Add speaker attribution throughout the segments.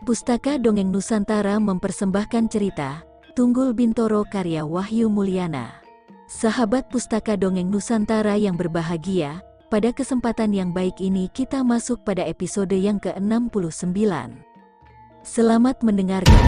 Speaker 1: Pustaka Dongeng Nusantara mempersembahkan cerita Tunggul Bintoro karya Wahyu Mulyana. Sahabat Pustaka Dongeng Nusantara yang berbahagia, pada kesempatan yang baik ini kita masuk pada episode yang ke-69. Selamat mendengarkan.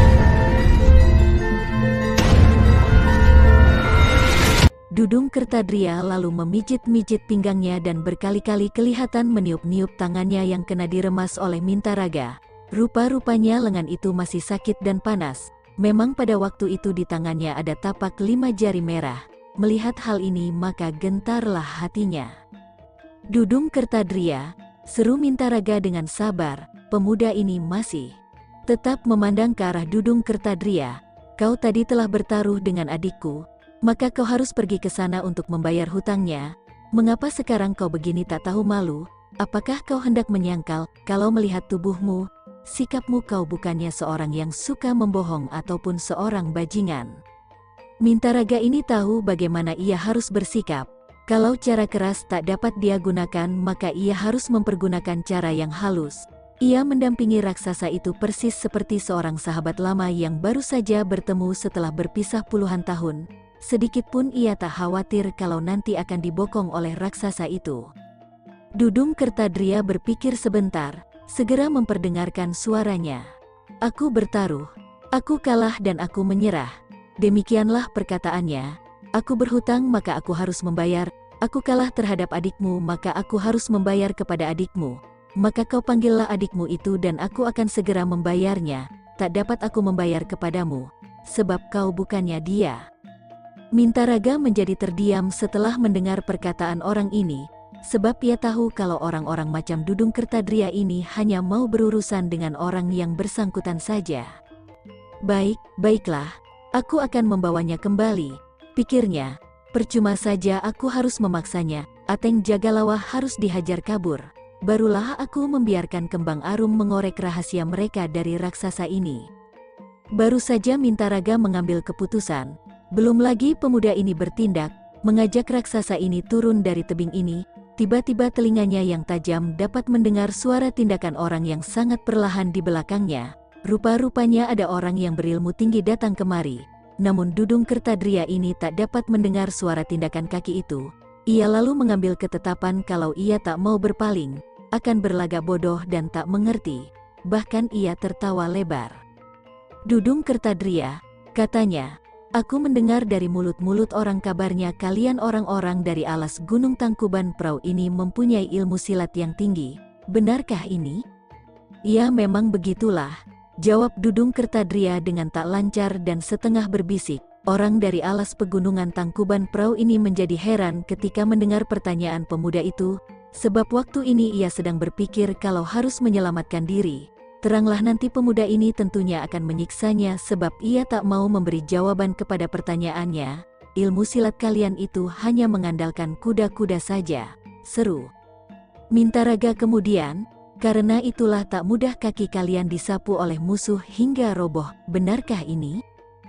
Speaker 1: Dudung Kertadria lalu memijit-mijit pinggangnya dan berkali-kali kelihatan meniup-niup tangannya yang kena diremas oleh Mintaraga. Rupa-rupanya lengan itu masih sakit dan panas. Memang pada waktu itu di tangannya ada tapak 5 jari merah. Melihat hal ini maka gentarlah hatinya. Dudung Kertadria, seru Mintaraga dengan sabar. Pemuda ini masih tetap memandang ke arah Dudung Kertadria. Kau tadi telah bertaruh dengan adikku, maka kau harus pergi ke sana untuk membayar hutangnya. Mengapa sekarang kau begini tak tahu malu? Apakah kau hendak menyangkal kalau melihat tubuhmu? Sikapmu kau bukannya seorang yang suka membohong ataupun seorang bajingan. Mintaraga ini tahu bagaimana ia harus bersikap. Kalau cara keras tak dapat dia gunakan maka ia harus mempergunakan cara yang halus. Ia mendampingi raksasa itu persis seperti seorang sahabat lama yang baru saja bertemu setelah berpisah puluhan tahun. Sedikitpun ia tak khawatir kalau nanti akan dibokong oleh raksasa itu. Dudung Kertadria berpikir sebentar. Segera memperdengarkan suaranya. Aku bertaruh, aku kalah dan aku menyerah. Demikianlah perkataannya. Aku berhutang maka aku harus membayar. Aku kalah terhadap adikmu maka aku harus membayar kepada adikmu. Maka kau panggillah adikmu itu dan aku akan segera membayarnya. Tak dapat aku membayar kepadamu, sebab kau bukannya dia. Mintaraga menjadi terdiam setelah mendengar perkataan orang ini. Sebab ia tahu kalau orang-orang macam Dudung Kertadria ini hanya mau berurusan dengan orang yang bersangkutan saja. Baiklah, aku akan membawanya kembali, pikirnya. Percuma saja aku harus memaksanya, Ateng Jagalawa harus dihajar kabur. Barulah aku membiarkan Kembang Arum mengorek rahasia mereka dari raksasa ini. Baru saja Mintaraga mengambil keputusan. Belum lagi pemuda ini bertindak, mengajak raksasa ini turun dari tebing ini. Tiba-tiba telinganya yang tajam dapat mendengar suara tindakan orang yang sangat perlahan di belakangnya. Rupa-rupanya ada orang yang berilmu tinggi datang kemari. Namun Dudung Kertadria ini tak dapat mendengar suara tindakan kaki itu. Ia lalu mengambil ketetapan kalau ia tak mau berpaling, akan berlagak bodoh dan tak mengerti. Bahkan ia tertawa lebar. Dudung Kertadria, katanya, aku mendengar dari mulut-mulut orang kabarnya kalian orang-orang dari alas Gunung Tangkuban Prau ini mempunyai ilmu silat yang tinggi. Benarkah ini? Ya memang begitulah, jawab Dudung Kertadria dengan tak lancar dan setengah berbisik. Orang dari alas pegunungan Tangkuban Prau ini menjadi heran ketika mendengar pertanyaan pemuda itu. Sebab waktu ini ia sedang berpikir kalau harus menyelamatkan diri. Teranglah nanti pemuda ini tentunya akan menyiksanya sebab ia tak mau memberi jawaban kepada pertanyaannya. Ilmu silat kalian itu hanya mengandalkan kuda-kuda saja, seru Mintaraga kemudian. Karena itulah tak mudah kaki kalian disapu oleh musuh hingga roboh. Benarkah ini?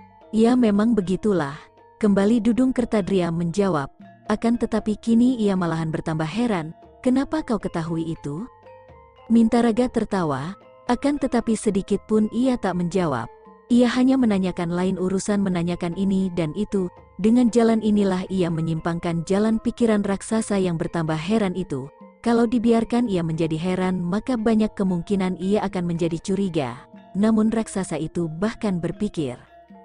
Speaker 1: Ya memang begitulah, kembali Dudung Kertadria menjawab. Akan tetapi kini ia malahan bertambah heran. Kenapa kau ketahui itu? Mintaraga tertawa. Akan tetapi sedikit pun ia tak menjawab. Ia hanya menanyakan lain urusan menanyakan ini dan itu. Dengan jalan inilah ia menyimpangkan jalan pikiran raksasa yang bertambah heran itu. Kalau dibiarkan ia menjadi heran maka banyak kemungkinan ia akan menjadi curiga. Namun raksasa itu bahkan berpikir.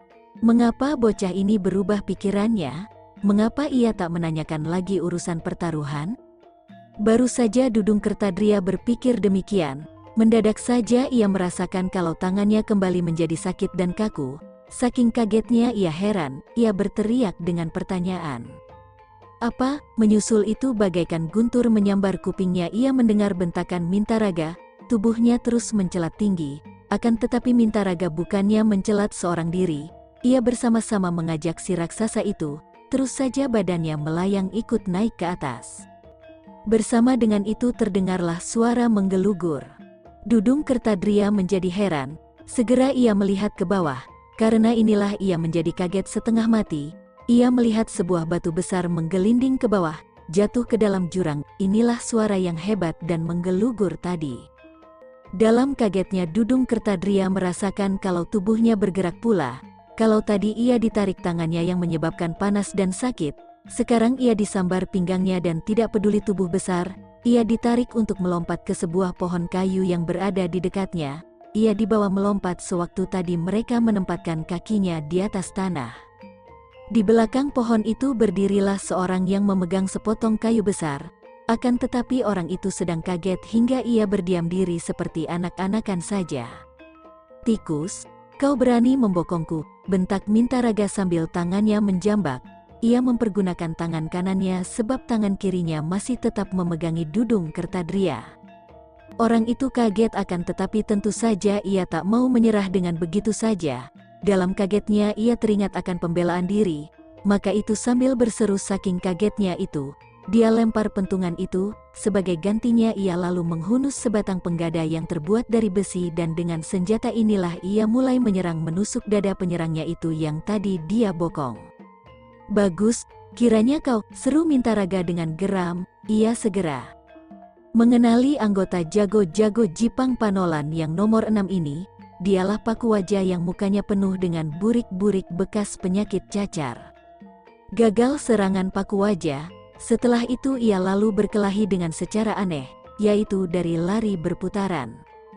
Speaker 1: Mengapa bocah ini berubah pikirannya? Mengapa ia tak menanyakan lagi urusan pertaruhan? Baru saja Dudung Kertadria berpikir demikian. Mendadak saja ia merasakan kalau tangannya kembali menjadi sakit dan kaku. Saking kagetnya ia heran, ia berteriak dengan pertanyaan. Apa? Menyusul itu bagaikan guntur menyambar kupingnya ia mendengar bentakan Mintaraga. Tubuhnya terus mencelat tinggi. Akan tetapi Mintaraga bukannya mencelat seorang diri. Ia bersama-sama mengajak si raksasa itu. Terus saja badannya melayang ikut naik ke atas. Bersama dengan itu terdengarlah suara menggelugur. Dudung Kertadria menjadi heran. Segera ia melihat ke bawah. Karena inilah ia menjadi kaget setengah mati. Ia melihat sebuah batu besar menggelinding ke bawah, jatuh ke dalam jurang. Inilah suara yang hebat dan menggelugur tadi. Dalam kagetnya Dudung Kertadria merasakan kalau tubuhnya bergerak pula. Kalau tadi ia ditarik tangannya yang menyebabkan panas dan sakit, sekarang ia disambar pinggangnya dan tidak peduli tubuh besar, ia ditarik untuk melompat ke sebuah pohon kayu yang berada di dekatnya. Ia dibawa melompat sewaktu tadi mereka menempatkan kakinya di atas tanah. Di belakang pohon itu berdirilah seorang yang memegang sepotong kayu besar. Akan tetapi orang itu sedang kaget hingga ia berdiam diri seperti anak-anakan saja. "Tikus, kau berani membokongku," bentak Mintaraga sambil tangannya menjambak. Ia mempergunakan tangan kanannya sebab tangan kirinya masih tetap memegangi Dudung Kertadria. Orang itu kaget akan tetapi tentu saja ia tak mau menyerah dengan begitu saja. Dalam kagetnya ia teringat akan pembelaan diri, maka itu sambil berseru saking kagetnya itu, dia lempar pentungan itu. Sebagai gantinya ia lalu menghunus sebatang penggada yang terbuat dari besi dan dengan senjata inilah ia mulai menyerang menusuk dada penyerangnya itu yang tadi dia bokong. "Bagus, kiranya kau," seru Mintaraga dengan geram. Ia segera mengenali anggota jago-jago Jipang Panolan yang nomor 6 ini. Dialah Pakuwaja yang mukanya penuh dengan burik-burik bekas penyakit cacar. Gagal serangan Pakuwaja. Setelah itu ia lalu berkelahi dengan secara aneh, yaitu dari lari berputaran.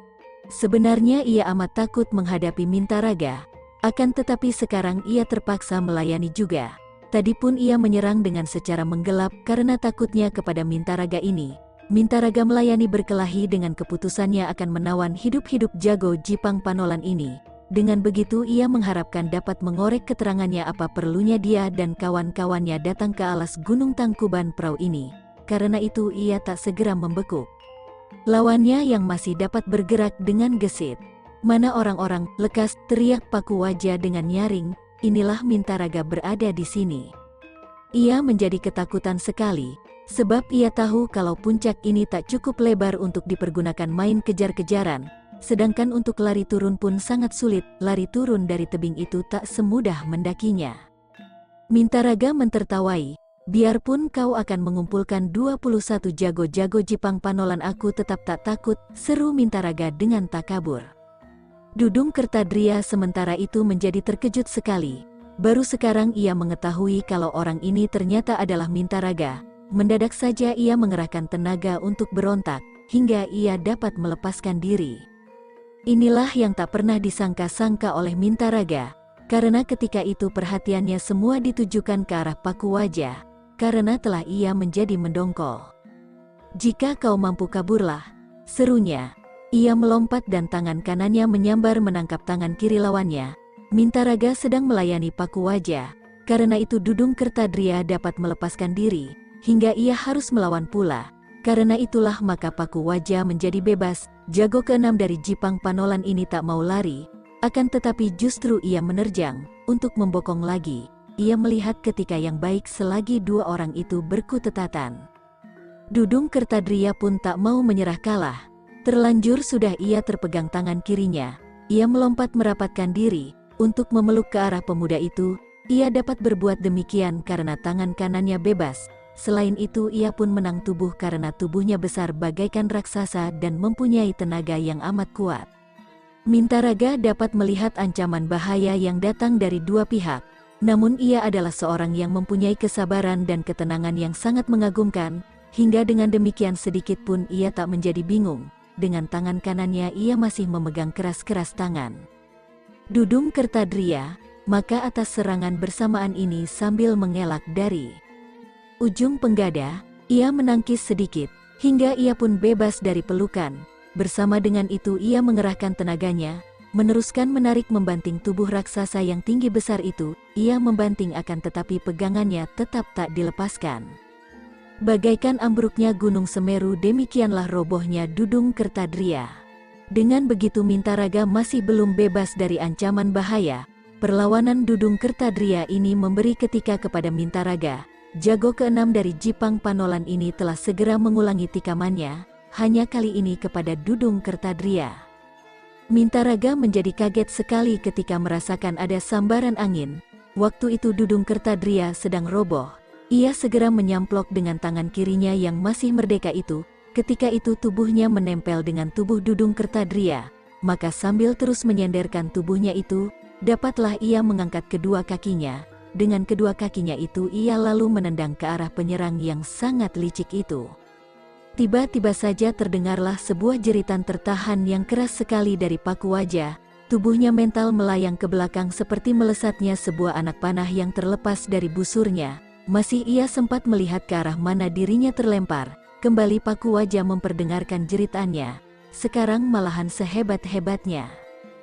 Speaker 1: Sebenarnya ia amat takut menghadapi Mintaraga, akan tetapi sekarang ia terpaksa melayani juga. Tadi pun ia menyerang dengan secara menggelap karena takutnya kepada Mintaraga ini. Mintaraga melayani berkelahi dengan keputusannya akan menawan hidup-hidup jago Jipang Panolan ini. Dengan begitu ia mengharapkan dapat mengorek keterangannya apa perlunya dia dan kawan-kawannya datang ke alas Gunung Tangkuban Prau ini. Karena itu ia tak segera membekuk lawannya yang masih dapat bergerak dengan gesit. "Mana orang-orang?" lekas teriak Pakuwaja dengan nyaring. Inilah Mintaraga berada di sini. Ia menjadi ketakutan sekali, sebab ia tahu kalau puncak ini tak cukup lebar untuk dipergunakan main kejar-kejaran. Sedangkan untuk lari turun pun sangat sulit, lari turun dari tebing itu tak semudah mendakinya. Mintaraga mentertawai, "Biarpun kau akan mengumpulkan 21 jago-jago Jipang Panolan aku tetap tak takut," seru Mintaraga dengan takabur. Dudung Kertadria sementara itu menjadi terkejut sekali. Baru sekarang ia mengetahui kalau orang ini ternyata adalah Mintaraga. Mendadak saja ia mengerahkan tenaga untuk berontak, hingga ia dapat melepaskan diri. Inilah yang tak pernah disangka-sangka oleh Mintaraga, karena ketika itu perhatiannya semua ditujukan ke arah Pakuwaja, karena telah ia menjadi mendongkol. "Jika kau mampu kaburlah," serunya. Ia melompat dan tangan kanannya menyambar menangkap tangan kiri lawannya. Mintaraga sedang melayani Pakuwaja, karena itu Dudung Kertadria dapat melepaskan diri, hingga ia harus melawan pula. Karena itulah maka Pakuwaja menjadi bebas. Jago ke-6 dari Jipang Panolan ini tak mau lari, akan tetapi justru ia menerjang untuk membokong lagi. Ia melihat ketika yang baik selagi dua orang itu berkutetatan. Dudung Kertadria pun tak mau menyerah kalah. Terlanjur sudah ia terpegang tangan kirinya. Ia melompat merapatkan diri untuk memeluk ke arah pemuda itu. Ia dapat berbuat demikian karena tangan kanannya bebas. Selain itu ia pun menang tubuh karena tubuhnya besar bagaikan raksasa dan mempunyai tenaga yang amat kuat. Mintaraga dapat melihat ancaman bahaya yang datang dari dua pihak. Namun ia adalah seorang yang mempunyai kesabaran dan ketenangan yang sangat mengagumkan. Hingga dengan demikian sedikit pun ia tak menjadi bingung. Dengan tangan kanannya ia masih memegang keras-keras tangan Dudung Kertadria, maka atas serangan bersamaan ini sambil mengelak dari ujung penggada, ia menangkis sedikit, hingga ia pun bebas dari pelukan. Bersama dengan itu ia mengerahkan tenaganya, meneruskan menarik membanting tubuh raksasa yang tinggi besar itu. Ia membanting akan tetapi pegangannya tetap tak dilepaskan. Bagaikan ambruknya Gunung Semeru, demikianlah robohnya Dudung Kertadria. Dengan begitu Mintaraga masih belum bebas dari ancaman bahaya. Perlawanan Dudung Kertadria ini memberi ketika kepada Mintaraga. Jago ke-6 dari Jipang Panolan ini telah segera mengulangi tikamannya, hanya kali ini kepada Dudung Kertadria. Mintaraga menjadi kaget sekali ketika merasakan ada sambaran angin. Waktu itu Dudung Kertadria sedang roboh. Ia segera menyamplok dengan tangan kirinya yang masih merdeka itu. Ketika itu tubuhnya menempel dengan tubuh Dudung Kertadria, maka sambil terus menyenderkan tubuhnya itu, dapatlah ia mengangkat kedua kakinya. Dengan kedua kakinya itu ia lalu menendang ke arah penyerang yang sangat licik itu. Tiba-tiba saja terdengarlah sebuah jeritan tertahan yang keras sekali dari paku wajah. Tubuhnya mental melayang ke belakang seperti melesatnya sebuah anak panah yang terlepas dari busurnya. Masih ia sempat melihat ke arah mana dirinya terlempar. Kembali paku wajah memperdengarkan jeritannya. Sekarang malahan sehebat-hebatnya.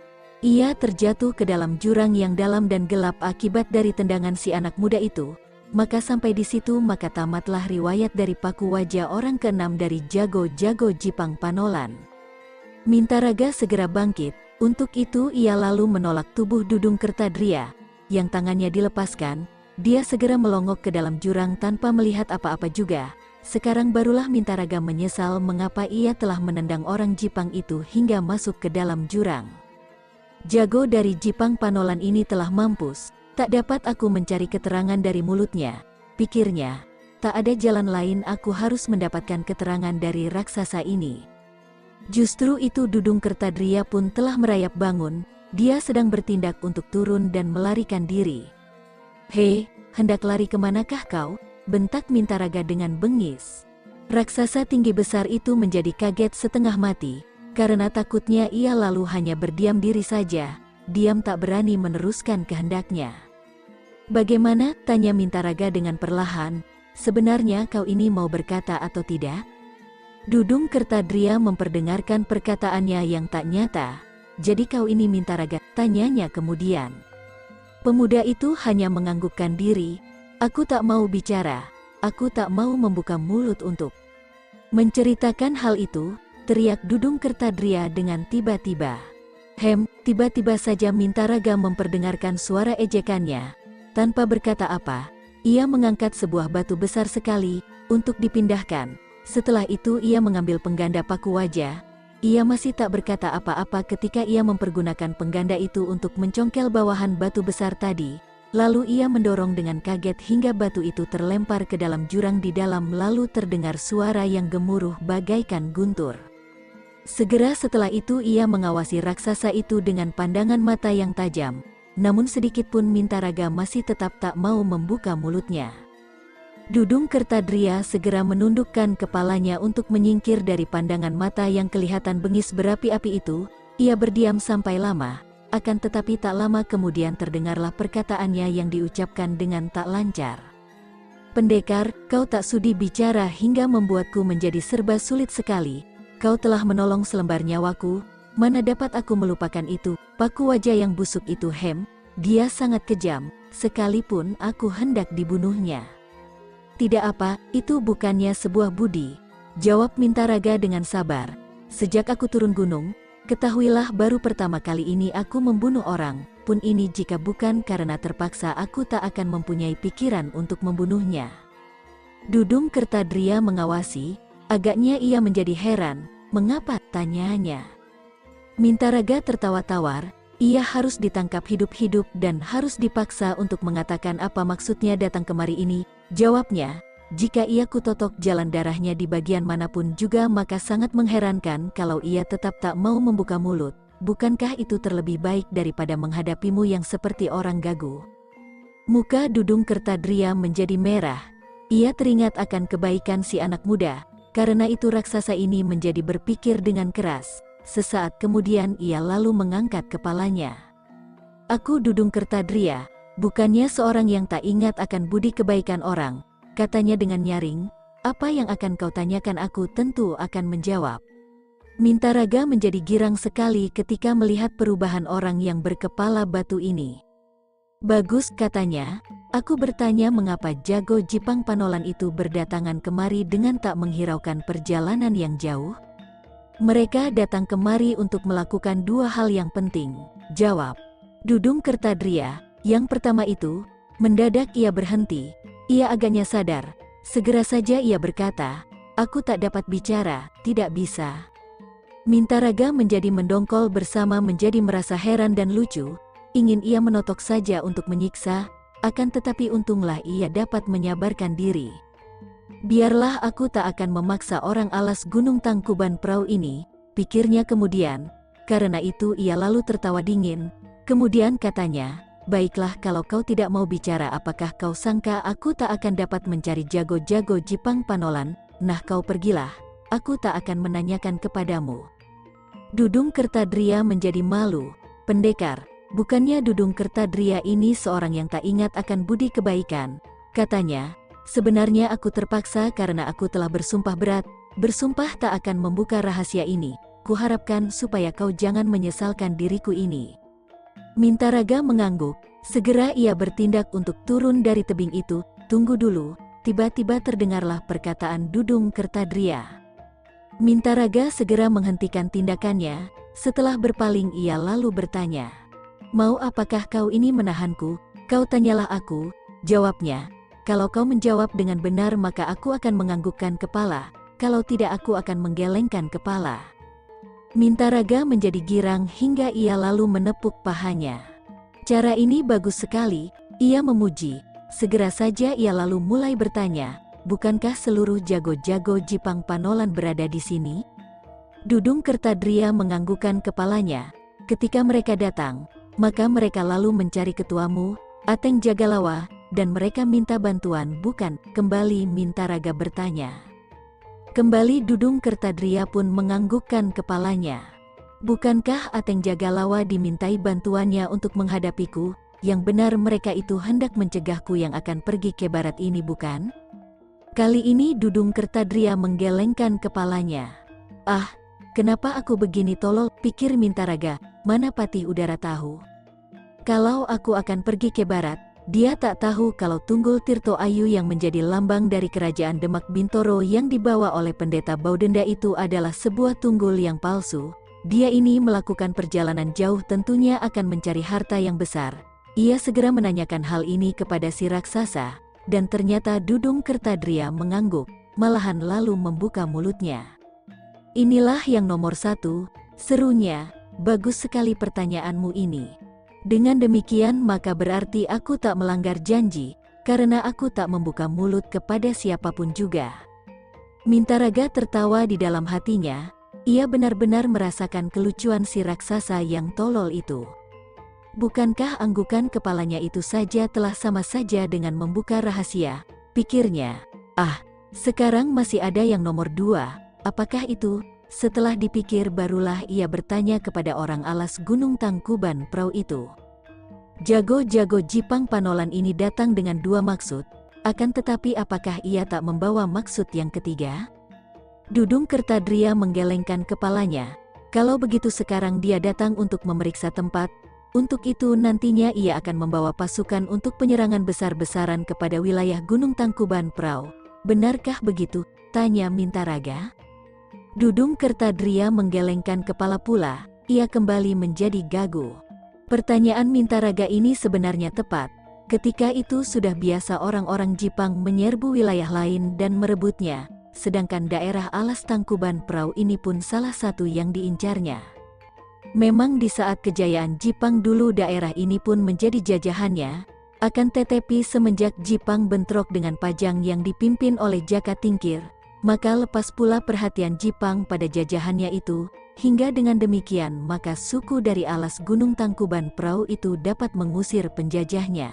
Speaker 1: Ia terjatuh ke dalam jurang yang dalam dan gelap akibat dari tendangan si anak muda itu. Maka sampai di situ maka tamatlah riwayat dari paku wajah orang keenam dari jago-jago Jipang Panolan. Mintaraga segera bangkit. Untuk itu ia lalu menolak tubuh Dudung Kertadria. Yang tangannya dilepaskan, dia segera melongok ke dalam jurang tanpa melihat apa-apa juga. Sekarang barulah Mintaraga menyesal mengapa ia telah menendang orang Jipang itu hingga masuk ke dalam jurang. Jago dari Jipang Panolan ini telah mampus, tak dapat aku mencari keterangan dari mulutnya, pikirnya. Tak ada jalan lain, aku harus mendapatkan keterangan dari raksasa ini. Justru itu Dudung Kertadria pun telah merayap bangun, dia sedang bertindak untuk turun dan melarikan diri. "Hei, hendak lari kemanakah kau?" bentak Mintaraga dengan bengis. Raksasa tinggi besar itu menjadi kaget setengah mati. Karena takutnya ia lalu hanya berdiam diri saja, diam tak berani meneruskan kehendaknya. "Bagaimana?" tanya Mintaraga dengan perlahan, "sebenarnya kau ini mau berkata atau tidak?" Dudung Kertadria memperdengarkan perkataannya yang tak nyata. "Jadi kau ini Mintaraga?" tanyanya kemudian. Pemuda itu hanya menganggukkan diri. "Aku tak mau bicara, aku tak mau membuka mulut untuk menceritakan hal itu," teriak Dudung Kertadria dengan tiba-tiba. Tiba-tiba saja Mintaraga memperdengarkan suara ejekannya. Tanpa berkata apa, ia mengangkat sebuah batu besar sekali untuk dipindahkan. Setelah itu ia mengambil pengganda paku wajah. Ia masih tak berkata apa-apa ketika ia mempergunakan pengganda itu untuk mencongkel bawahan batu besar tadi. Lalu ia mendorong dengan kaget hingga batu itu terlempar ke dalam jurang di dalam, lalu terdengar suara yang gemuruh bagaikan guntur. Segera setelah itu ia mengawasi raksasa itu dengan pandangan mata yang tajam, namun sedikit pun Mintaraga masih tetap tak mau membuka mulutnya. Dudung Kertadria segera menundukkan kepalanya untuk menyingkir dari pandangan mata yang kelihatan bengis berapi-api itu. Ia berdiam sampai lama, akan tetapi tak lama kemudian terdengarlah perkataannya yang diucapkan dengan tak lancar. "Pendekar, kau tak sudi bicara hingga membuatku menjadi serba sulit sekali. Kau telah menolong selembar nyawaku, mana dapat aku melupakan itu." Paku wajah yang busuk itu dia sangat kejam, sekalipun aku hendak dibunuhnya. "Tidak apa, itu bukannya sebuah budi," jawab Mintaraga dengan sabar. "Sejak aku turun gunung, ketahuilah baru pertama kali ini aku membunuh orang, pun ini jika bukan karena terpaksa aku tak akan mempunyai pikiran untuk membunuhnya." Dudung Kertadria mengawasi. Agaknya ia menjadi heran. "Mengapa?" tanyanya. Mintaraga tertawa tawar. Ia harus ditangkap hidup-hidup dan harus dipaksa untuk mengatakan apa maksudnya datang kemari ini. Jawabnya, "Jika ia kutotok jalan darahnya di bagian manapun juga maka sangat mengherankan kalau ia tetap tak mau membuka mulut. Bukankah itu terlebih baik daripada menghadapimu yang seperti orang gagu?" Muka Dudung Kertadria menjadi merah. Ia teringat akan kebaikan si anak muda. Karena itu raksasa ini menjadi berpikir dengan keras. Sesaat kemudian ia lalu mengangkat kepalanya. "Aku Dudung Kertadria, bukannya seorang yang tak ingat akan budi kebaikan orang," katanya dengan nyaring. "Apa yang akan kau tanyakan aku tentu akan menjawab." Mintaraga menjadi girang sekali ketika melihat perubahan orang yang berkepala batu ini. "Bagus," katanya, "aku bertanya mengapa jago Jipang Panolan itu berdatangan kemari dengan tak menghiraukan perjalanan yang jauh?" "Mereka datang kemari untuk melakukan dua hal yang penting," jawab Dudung Kertadria. "Yang pertama itu," mendadak ia berhenti. Ia agaknya sadar. Segera saja ia berkata, "Aku tak dapat bicara, tidak bisa." Mintaraga menjadi mendongkol bersama menjadi merasa heran dan lucu. Ingin ia menotok saja untuk menyiksa, akan tetapi untunglah ia dapat menyabarkan diri. Biarlah aku tak akan memaksa orang alas Gunung Tangkuban Perahu ini, pikirnya kemudian. Karena itu ia lalu tertawa dingin. Kemudian katanya, baiklah kalau kau tidak mau bicara, apakah kau sangka aku tak akan dapat mencari jago-jago Jipang Panolan? Nah kau pergilah, aku tak akan menanyakan kepadamu. Dudung Kertadria menjadi malu. Pendekar, bukannya Dudung Kertadria ini seorang yang tak ingat akan budi kebaikan, katanya. Sebenarnya aku terpaksa karena aku telah bersumpah berat, bersumpah tak akan membuka rahasia ini. Kuharapkan supaya kau jangan menyesalkan diriku ini. Mintaraga mengangguk, segera ia bertindak untuk turun dari tebing itu. Tunggu dulu, tiba-tiba terdengarlah perkataan Dudung Kertadria. Mintaraga segera menghentikan tindakannya, setelah berpaling ia lalu bertanya. Mau apakah kau ini menahanku? Kau tanyalah aku, jawabnya. Kalau kau menjawab dengan benar maka aku akan menganggukkan kepala, kalau tidak aku akan menggelengkan kepala. Mintaraga menjadi girang hingga ia lalu menepuk pahanya. Cara ini bagus sekali, ia memuji. Segera saja ia lalu mulai bertanya, bukankah seluruh jago-jago Jipang Panolan berada di sini? Dudung Kertadria menganggukkan kepalanya. Ketika mereka datang, maka mereka lalu mencari ketuamu, Ateng Jagalawa, dan mereka minta bantuan bukan? Kembali Mintaraga bertanya. Kembali Dudung Kertadria pun menganggukkan kepalanya. Bukankah Ateng Jagalawa dimintai bantuannya untuk menghadapiku? Yang benar mereka itu hendak mencegahku yang akan pergi ke barat ini bukan? Kali ini Dudung Kertadria menggelengkan kepalanya. Ah, kenapa aku begini tolol, pikir Mintaraga, mana Patih Udara tahu? Kalau aku akan pergi ke barat, dia tak tahu kalau Tunggul Tirto Ayu yang menjadi lambang dari kerajaan Demak Bintoro yang dibawa oleh pendeta Baudenda itu adalah sebuah tunggul yang palsu. Dia ini melakukan perjalanan jauh tentunya akan mencari harta yang besar. Ia segera menanyakan hal ini kepada si raksasa, dan ternyata Dudung Kertadria mengangguk, malahan lalu membuka mulutnya. Inilah yang nomor 1, serunya, bagus sekali pertanyaanmu ini. Dengan demikian maka berarti aku tak melanggar janji, karena aku tak membuka mulut kepada siapapun juga. Mintaraga tertawa di dalam hatinya, ia benar-benar merasakan kelucuan si raksasa yang tolol itu. Bukankah anggukan kepalanya itu saja telah sama saja dengan membuka rahasia, pikirnya. Ah, sekarang masih ada yang nomor 2, apakah itu? Setelah dipikir barulah ia bertanya kepada orang alas Gunung Tangkuban Perahu itu. Jago-jago Jipang Panolan ini datang dengan 2 maksud, akan tetapi apakah ia tak membawa maksud yang ketiga? Dudung Kertadria menggelengkan kepalanya. Kalau begitu sekarang dia datang untuk memeriksa tempat, untuk itu nantinya ia akan membawa pasukan untuk penyerangan besar-besaran kepada wilayah Gunung Tangkuban Perahu. Benarkah begitu? Tanya Mintaraga. Dudung Kertadria menggelengkan kepala pula, ia kembali menjadi gagu. Pertanyaan Mintaraga ini sebenarnya tepat. Ketika itu sudah biasa orang-orang Jipang menyerbu wilayah lain dan merebutnya, sedangkan daerah alas Tangkuban Perahu ini pun salah satu yang diincarnya. Memang di saat kejayaan Jipang dulu daerah ini pun menjadi jajahannya, akan tetapi semenjak Jipang bentrok dengan Pajang yang dipimpin oleh Jaka Tingkir, maka lepas pula perhatian Jipang pada jajahannya itu, hingga dengan demikian maka suku dari alas Gunung Tangkuban Perahu itu dapat mengusir penjajahnya.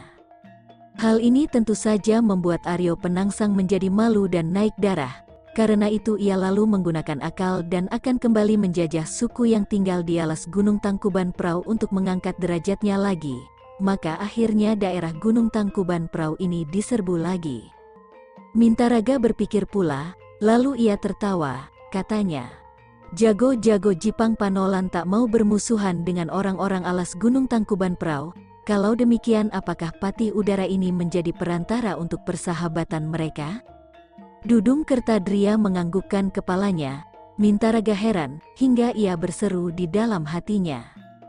Speaker 1: Hal ini tentu saja membuat Aryo Penangsang menjadi malu dan naik darah. Karena itu ia lalu menggunakan akal dan akan kembali menjajah suku yang tinggal di alas Gunung Tangkuban Perahu untuk mengangkat derajatnya lagi. Maka akhirnya daerah Gunung Tangkuban Perahu ini diserbu lagi. Mintaraga berpikir pula, lalu ia tertawa, katanya. Jago-jago Jipang Panolan tak mau bermusuhan dengan orang-orang alas Gunung Tangkuban Perahu. Kalau demikian apakah Patih Udara ini menjadi perantara untuk persahabatan mereka? Dudung Kertadria menganggukkan kepalanya. Mintaraga heran, hingga ia berseru di dalam hatinya.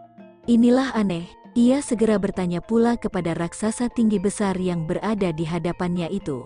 Speaker 1: Inilah aneh, ia segera bertanya pula kepada raksasa tinggi besar yang berada di hadapannya itu.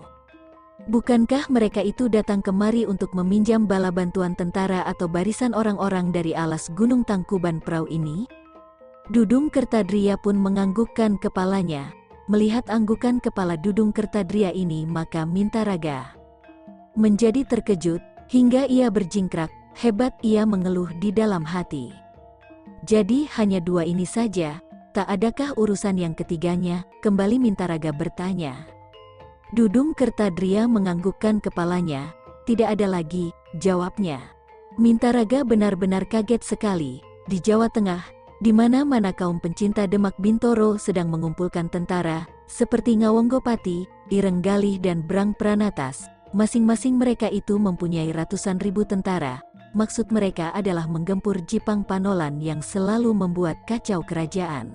Speaker 1: Bukankah mereka itu datang kemari untuk meminjam bala bantuan tentara atau barisan orang-orang dari alas Gunung Tangkuban Perahu ini? Dudung Kertadria pun menganggukkan kepalanya. Melihat anggukan kepala Dudung Kertadria ini maka Mintaraga menjadi terkejut, hingga ia berjingkrak, hebat ia mengeluh di dalam hati. Jadi hanya dua ini saja, tak adakah urusan yang ketiganya, kembali Mintaraga bertanya. Dudung Kertadria menganggukkan kepalanya, tidak ada lagi, jawabnya. Mintaraga benar-benar kaget sekali, di Jawa Tengah, di mana-mana kaum pencinta Demak Bintoro sedang mengumpulkan tentara, seperti Ngawonggopati, Irenggalih dan Brang Pranatas. Masing-masing mereka itu mempunyai ratusan ribu tentara. Maksud mereka adalah menggempur Jipang Panolan yang selalu membuat kacau kerajaan.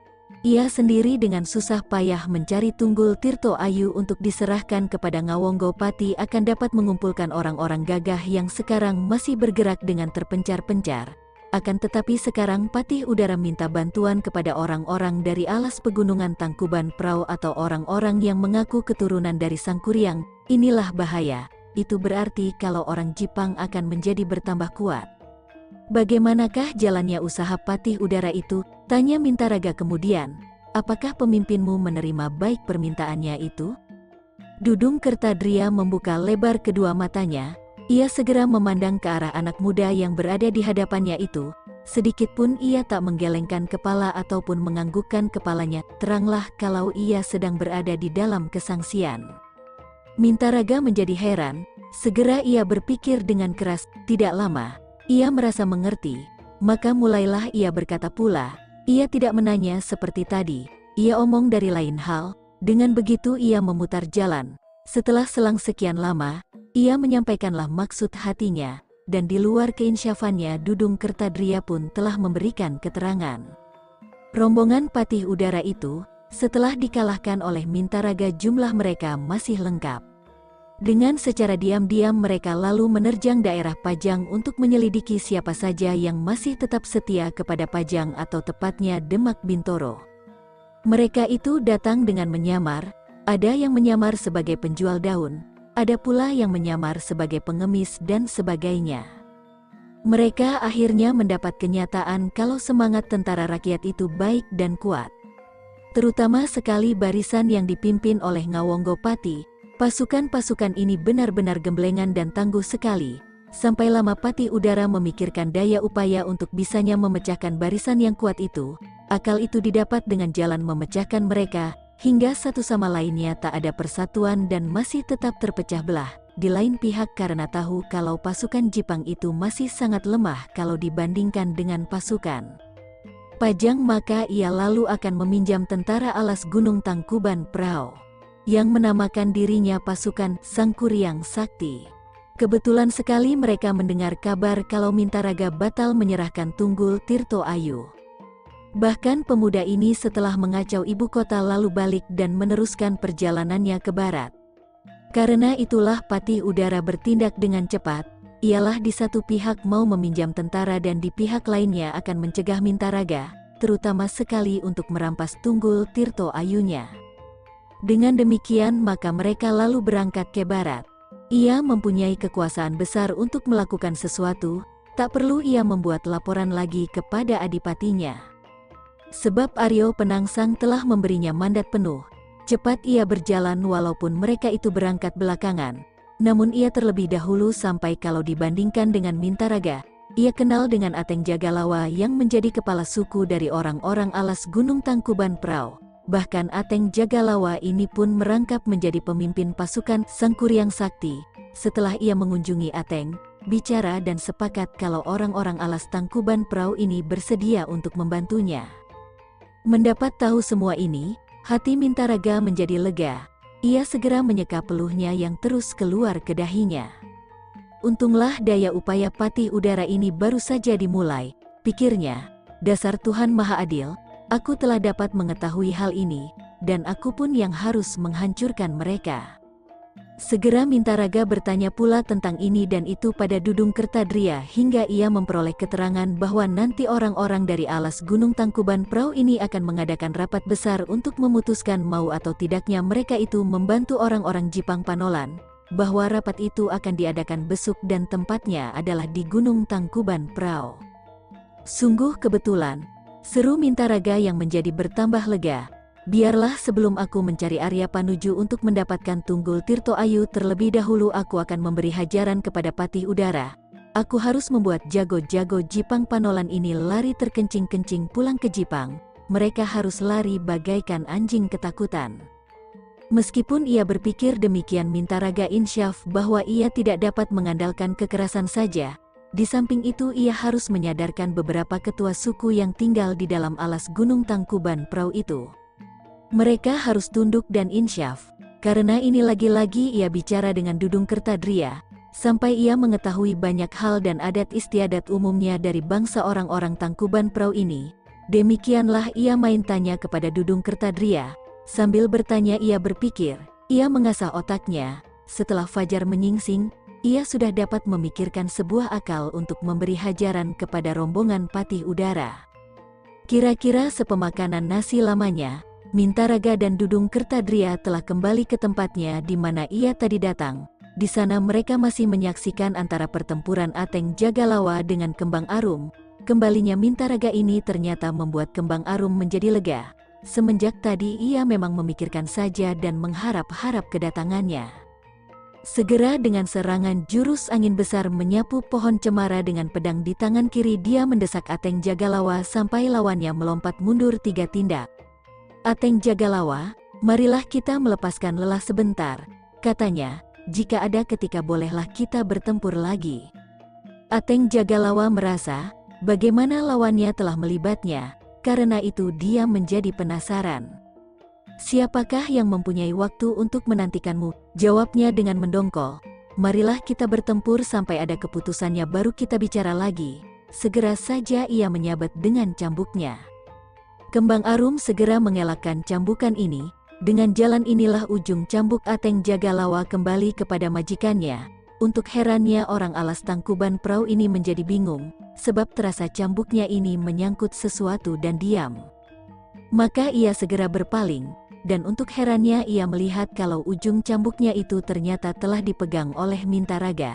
Speaker 1: Ia sendiri dengan susah payah mencari Tunggul Tirto Ayu untuk diserahkan kepada Ngawonggopati akan dapat mengumpulkan orang-orang gagah yang sekarang masih bergerak dengan terpencar-pencar. Akan tetapi sekarang Patih Udara minta bantuan kepada orang-orang dari alas pegunungan Tangkuban Prau atau orang-orang yang mengaku keturunan dari Sangkuriang. Inilah bahaya, itu berarti kalau orang Jipang akan menjadi bertambah kuat. Bagaimanakah jalannya usaha Patih Udara itu? Tanya Mintaraga kemudian. Apakah pemimpinmu menerima baik permintaannya itu? Dudung Kertadria membuka lebar kedua matanya. Ia segera memandang ke arah anak muda yang berada di hadapannya itu. Sedikitpun ia tak menggelengkan kepala ataupun menganggukkan kepalanya. Teranglah kalau ia sedang berada di dalam kesangsian. Mintaraga menjadi heran. Segera ia berpikir dengan keras. Tidak lama, ia merasa mengerti. Maka mulailah ia berkata pula. Ia tidak menanya seperti tadi. Ia omong dari lain hal. Dengan begitu ia memutar jalan. Setelah selang sekian lama, ia menyampaikanlah maksud hatinya, dan di luar keinsyafannya Dudung Kertadria pun telah memberikan keterangan. Rombongan Patih Udara itu, setelah dikalahkan oleh Mintaraga jumlah mereka masih lengkap. Dengan secara diam-diam mereka lalu menerjang daerah Pajang untuk menyelidiki siapa saja yang masih tetap setia kepada Pajang atau tepatnya Demak Bintoro. Mereka itu datang dengan menyamar, ada yang menyamar sebagai penjual daun, ada pula yang menyamar sebagai pengemis dan sebagainya. Mereka akhirnya mendapat kenyataan kalau semangat tentara rakyat itu baik dan kuat. Terutama sekali barisan yang dipimpin oleh Ngawonggopati. Pasukan-pasukan ini benar-benar gemblengan dan tangguh sekali. Sampai lama Patih Udara memikirkan daya upaya untuk bisanya memecahkan barisan yang kuat itu. Akal itu didapat dengan jalan memecahkan mereka, hingga satu sama lainnya tak ada persatuan dan masih tetap terpecah belah. Di lain pihak karena tahu kalau pasukan Jipang itu masih sangat lemah kalau dibandingkan dengan pasukan Pajang, maka ia lalu akan meminjam tentara alas Gunung Tangkuban Prau, yang menamakan dirinya pasukan Sangkuriang Sakti. Kebetulan sekali mereka mendengar kabar kalau Mintaraga batal menyerahkan Tunggul Tirto Ayu. Bahkan pemuda ini setelah mengacau ibu kota lalu balik dan meneruskan perjalanannya ke barat. Karena itulah Patih Udara bertindak dengan cepat, ialah di satu pihak mau meminjam tentara dan di pihak lainnya akan mencegah Mintaraga, terutama sekali untuk merampas Tunggul Tirto Ayunya. Dengan demikian maka mereka lalu berangkat ke barat. Ia mempunyai kekuasaan besar untuk melakukan sesuatu, tak perlu ia membuat laporan lagi kepada adipatinya. Sebab Aryo Penangsang telah memberinya mandat penuh. Cepat ia berjalan walaupun mereka itu berangkat belakangan. Namun ia terlebih dahulu sampai kalau dibandingkan dengan Mintaraga. Ia kenal dengan Ateng Jagalawa yang menjadi kepala suku dari orang-orang alas Gunung Tangkuban Prau. Bahkan Ateng Jagalawa ini pun merangkap menjadi pemimpin pasukan Sangkuriang Sakti. Setelah ia mengunjungi Ateng, bicara dan sepakat kalau orang-orang alas Tangkuban Prau ini bersedia untuk membantunya. Mendapat tahu semua ini, hati Mintaraga menjadi lega. Ia segera menyeka peluhnya yang terus keluar ke dahinya. Untunglah daya upaya Patih Udara ini baru saja dimulai, pikirnya. Dasar Tuhan Maha Adil, aku telah dapat mengetahui hal ini, dan aku pun yang harus menghancurkan mereka. Segera Mintaraga bertanya pula tentang ini dan itu pada Dudung Kertadria hingga ia memperoleh keterangan bahwa nanti orang-orang dari alas Gunung Tangkuban Prau ini akan mengadakan rapat besar untuk memutuskan mau atau tidaknya mereka itu membantu orang-orang Jipang Panolan, bahwa rapat itu akan diadakan besok dan tempatnya adalah di Gunung Tangkuban Prau. Sungguh kebetulan, seru Mintaraga yang menjadi bertambah lega. Biarlah sebelum aku mencari Arya Panuju untuk mendapatkan Tunggul Tirto Ayu terlebih dahulu aku akan memberi hajaran kepada Patih Udara. Aku harus membuat jago-jago Jipang Panolan ini lari terkencing-kencing pulang ke Jipang. Mereka harus lari bagaikan anjing ketakutan. Meskipun ia berpikir demikian, Mintaraga insyaf bahwa ia tidak dapat mengandalkan kekerasan saja. Di samping itu ia harus menyadarkan beberapa ketua suku yang tinggal di dalam alas Gunung Tangkuban Prau itu. Mereka harus tunduk dan insyaf, karena ini lagi-lagi ia bicara dengan Dudung Kertadria, sampai ia mengetahui banyak hal dan adat istiadat umumnya dari bangsa orang-orang Tangkuban Prau ini. Demikianlah ia main tanya kepada Dudung Kertadria, sambil bertanya ia berpikir, ia mengasah otaknya, setelah fajar menyingsing, ia sudah dapat memikirkan sebuah akal untuk memberi hajaran kepada rombongan Patih Udara. Kira-kira sepemakanan nasi lamanya, Mintaraga dan Dudung Kertadria telah kembali ke tempatnya di mana ia tadi datang. Di sana mereka masih menyaksikan antara pertempuran Ateng Jagalawa dengan Kembang Arum. Kembalinya Mintaraga ini ternyata membuat Kembang Arum menjadi lega. Semenjak tadi ia memang memikirkan saja dan mengharap-harap kedatangannya. Segera dengan serangan jurus angin besar menyapu pohon cemara dengan pedang di tangan kiri dia mendesak Ateng Jagalawa sampai lawannya melompat mundur 3 tindak. Ateng Jagalawa, marilah kita melepaskan lelah sebentar, katanya, jika ada ketika bolehlah kita bertempur lagi. Ateng Jagalawa merasa, bagaimana lawannya telah melibatnya, karena itu dia menjadi penasaran. Siapakah yang mempunyai waktu untuk menantikanmu? Jawabnya dengan mendongkol. Marilah kita bertempur sampai ada keputusannya baru kita bicara lagi. Segera saja ia menyabet dengan cambuknya. Kembang Arum segera mengelakkan cambukan ini. Dengan jalan inilah ujung cambuk Ateng Jagalawa kembali kepada majikannya. Untuk herannya orang alas Tangkuban Prau ini menjadi bingung, sebab terasa cambuknya ini menyangkut sesuatu dan diam. Maka ia segera berpaling, dan untuk herannya ia melihat kalau ujung cambuknya itu ternyata telah dipegang oleh Mintaraga.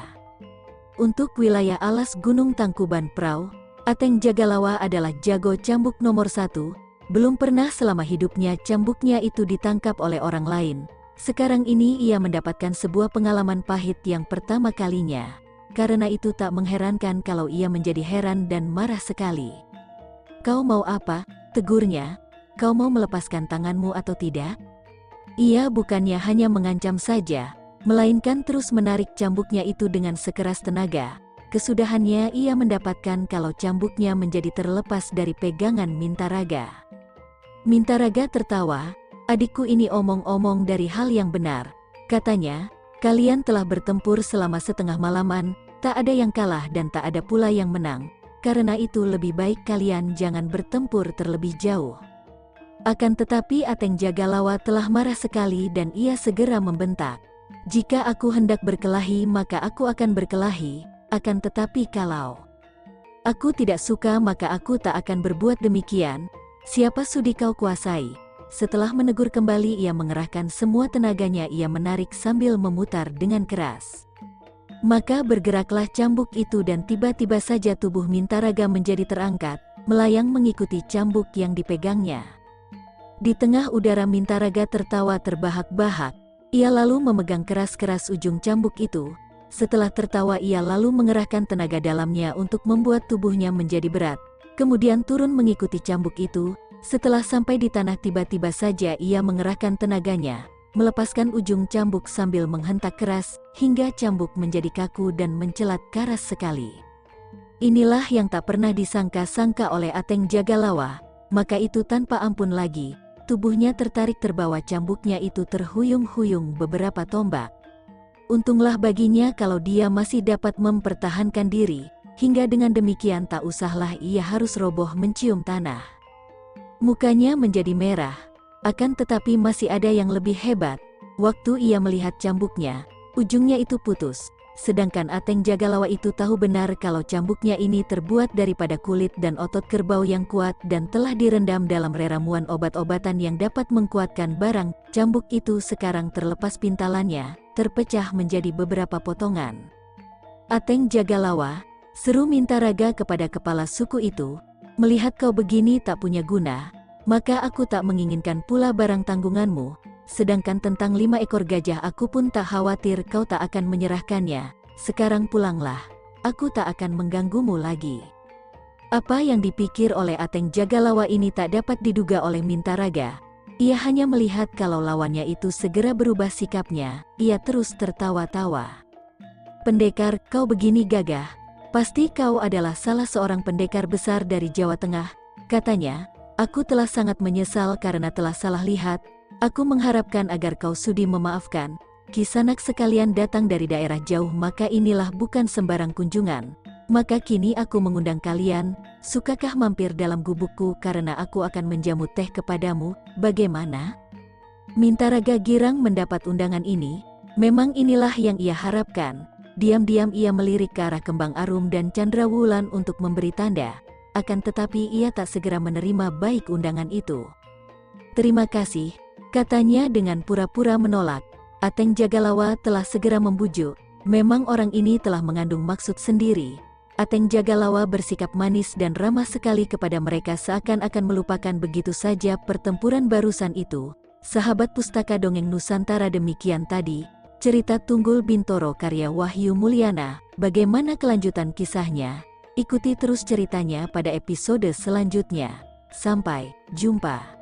Speaker 1: Untuk wilayah alas Gunung Tangkuban Prau, Ateng Jagalawa adalah jago cambuk nomor 1. Belum pernah selama hidupnya cambuknya itu ditangkap oleh orang lain. Sekarang ini ia mendapatkan sebuah pengalaman pahit yang pertama kalinya. Karena itu tak mengherankan kalau ia menjadi heran dan marah sekali. "Kau mau apa?" tegurnya. "Kau mau melepaskan tanganmu atau tidak?" Ia bukannya hanya mengancam saja, melainkan terus menarik cambuknya itu dengan sekeras tenaga. Kesudahannya ia mendapatkan kalau cambuknya menjadi terlepas dari pegangan Mintaraga. Mintaraga tertawa, "Adikku ini omong-omong dari hal yang benar," katanya, "kalian telah bertempur selama setengah malaman, tak ada yang kalah dan tak ada pula yang menang. Karena itu lebih baik kalian jangan bertempur terlebih jauh." Akan tetapi Ateng Jagalawa telah marah sekali dan ia segera membentak, "Jika aku hendak berkelahi maka aku akan berkelahi, akan tetapi kalau aku tidak suka maka aku tak akan berbuat demikian. Siapa sudi kau kuasai?" Setelah menegur kembali ia mengerahkan semua tenaganya ia menarik sambil memutar dengan keras. Maka bergeraklah cambuk itu dan tiba-tiba saja tubuh Mintaraga menjadi terangkat, melayang mengikuti cambuk yang dipegangnya. Di tengah udara Mintaraga tertawa terbahak-bahak, ia lalu memegang keras-keras ujung cambuk itu. Setelah tertawa ia lalu mengerahkan tenaga dalamnya untuk membuat tubuhnya menjadi berat. Kemudian turun mengikuti cambuk itu. Setelah sampai di tanah tiba-tiba saja ia mengerahkan tenaganya, melepaskan ujung cambuk sambil menghentak keras, hingga cambuk menjadi kaku dan mencelat karas sekali. Inilah yang tak pernah disangka-sangka oleh Ateng Jagalawa, maka itu tanpa ampun lagi, tubuhnya tertarik terbawa cambuknya itu terhuyung-huyung beberapa tombak. Untunglah baginya kalau dia masih dapat mempertahankan diri, hingga dengan demikian tak usahlah ia harus roboh mencium tanah. Mukanya menjadi merah, akan tetapi masih ada yang lebih hebat. Waktu ia melihat cambuknya, ujungnya itu putus, sedangkan Ateng Jagalawa itu tahu benar kalau cambuknya ini terbuat daripada kulit dan otot kerbau yang kuat dan telah direndam dalam ramuan obat-obatan yang dapat mengkuatkan barang. Cambuk itu sekarang terlepas pintalannya, terpecah menjadi beberapa potongan. "Ateng Jagalawa," seru Mintaraga kepada kepala suku itu, "melihat kau begini tak punya guna, maka aku tak menginginkan pula barang tanggunganmu, sedangkan tentang 5 ekor gajah aku pun tak khawatir kau tak akan menyerahkannya. Sekarang pulanglah, aku tak akan mengganggumu lagi. Apa yang dipikir oleh Ateng Jagalawa ini tak dapat diduga oleh Mintaraga. Ia hanya melihat kalau lawannya itu segera berubah sikapnya. Ia terus tertawa-tawa. Pendekar, kau begini gagah. Pasti kau adalah salah seorang pendekar besar dari Jawa Tengah, katanya. Aku telah sangat menyesal karena telah salah lihat. Aku mengharapkan agar kau sudi memaafkan. Kisanak sekalian datang dari daerah jauh, maka inilah bukan sembarang kunjungan. Maka kini aku mengundang kalian, sukakah mampir dalam gubukku karena aku akan menjamu teh kepadamu, bagaimana? Mintaraga girang mendapat undangan ini. Memang inilah yang ia harapkan. Diam-diam ia melirik ke arah Kembang Arum dan Candrawulan untuk memberi tanda. Akan tetapi ia tak segera menerima baik undangan itu. Terima kasih, katanya dengan pura-pura menolak. Ateng Jagalawa telah segera membujuk. Memang orang ini telah mengandung maksud sendiri. Ateng Jagalawa bersikap manis dan ramah sekali kepada mereka, seakan-akan melupakan begitu saja pertempuran barusan itu. Sahabat Pustaka Dongeng Nusantara, demikian tadi cerita Tunggul Bintoro karya Wahyu Mulyana. Bagaimana kelanjutan kisahnya? Ikuti terus ceritanya pada episode selanjutnya. Sampai jumpa.